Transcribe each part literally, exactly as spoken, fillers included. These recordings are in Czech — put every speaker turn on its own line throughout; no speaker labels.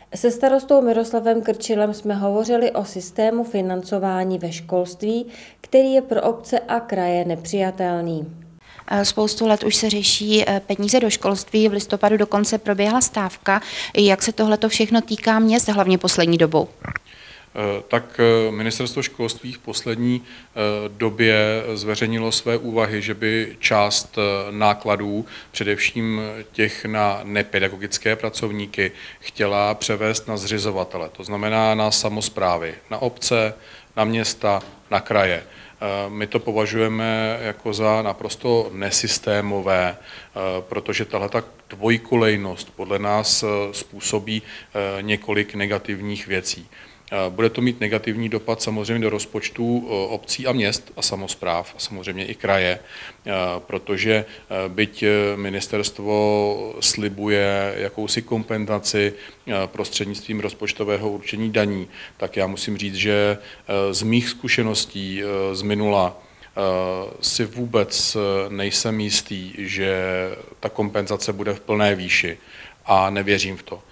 Se starostou Miroslavem Krčilem jsme hovořili o systému financování ve školství, který je pro obce a kraje nepřijatelný.
Spoustu let už se řeší peníze do školství, v listopadu dokonce proběhla stávka. Jak se tohleto všechno týká měst, hlavně poslední dobou?
Tak ministerstvo školství v poslední době zveřejnilo své úvahy, že by část nákladů, především těch na nepedagogické pracovníky, chtěla převést na zřizovatele, to znamená na samosprávy, na obce, na města, na kraje. My to považujeme jako za naprosto nesystémové, protože tahleta dvojkolejnost podle nás způsobí několik negativních věcí. Bude to mít negativní dopad samozřejmě do rozpočtů obcí a měst a samospráv a samozřejmě i kraje, protože byť ministerstvo slibuje jakousi kompenzaci prostřednictvím rozpočtového určení daní, tak já musím říct, že z mých zkušeností z minula si vůbec nejsem jistý, že ta kompenzace bude v plné výši a nevěřím v to.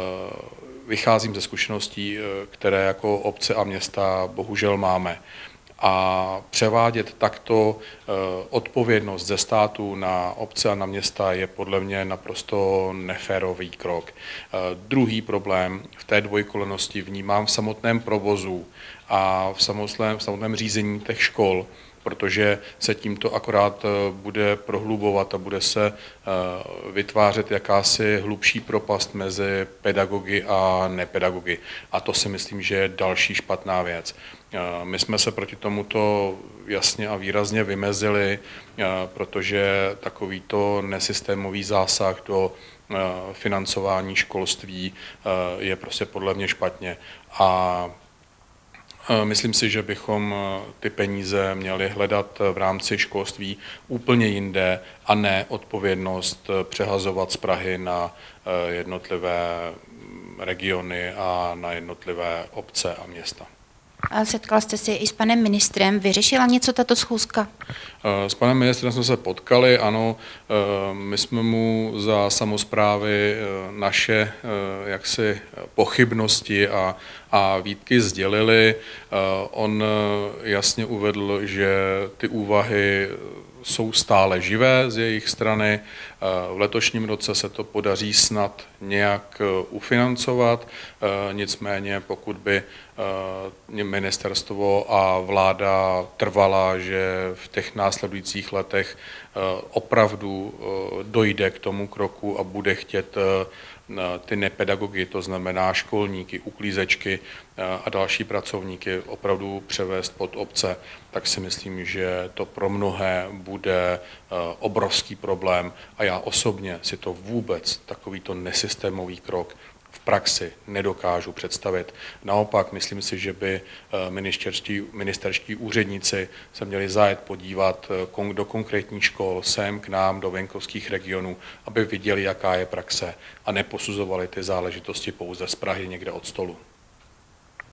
Vycházím ze zkušeností, které jako obce a města bohužel máme. A převádět takto odpovědnost ze státu na obce a na města je podle mě naprosto neférový krok. Druhý problém v té dvojkolejnosti vnímám v samotném provozu a v samotném, v samotném řízení těch škol, protože se tímto akorát bude prohlubovat a bude se vytvářet jakási hlubší propast mezi pedagogy a nepedagogy. A to si myslím, že je další špatná věc. My jsme se proti tomuto jasně a výrazně vymezili, protože takovýto nesystémový zásah do financování školství je prostě podle mě špatně. A myslím si, že bychom ty peníze měli hledat v rámci školství úplně jinde a ne odpovědnost přehazovat z Prahy na jednotlivé regiony a na jednotlivé obce a města.
A setkal jste se i s panem ministrem, vyřešila něco tato schůzka?
S panem ministrem jsme se potkali, ano, my jsme mu za samosprávy naše jaksi pochybnosti a, a výtky sdělili. On jasně uvedl, že ty úvahy jsou stále živé z jejich strany. V letošním roce se to podaří snad nějak ufinancovat, nicméně pokud by ministerstvo a vláda trvala, že v těch následujících letech opravdu dojde k tomu kroku a bude chtět ty nepedagogy, to znamená školníky, uklízečky a další pracovníky opravdu převést pod obce, tak si myslím, že to pro mnohé bude obrovský problém a já osobně si to vůbec takovýto nesystémový krok v praxi nedokážu představit. Naopak, myslím si, že by ministerští, ministerští úředníci se měli zajet podívat do konkrétních škol, sem k nám, do venkovských regionů, aby viděli, jaká je praxe a neposuzovali ty záležitosti pouze z Prahy někde od stolu.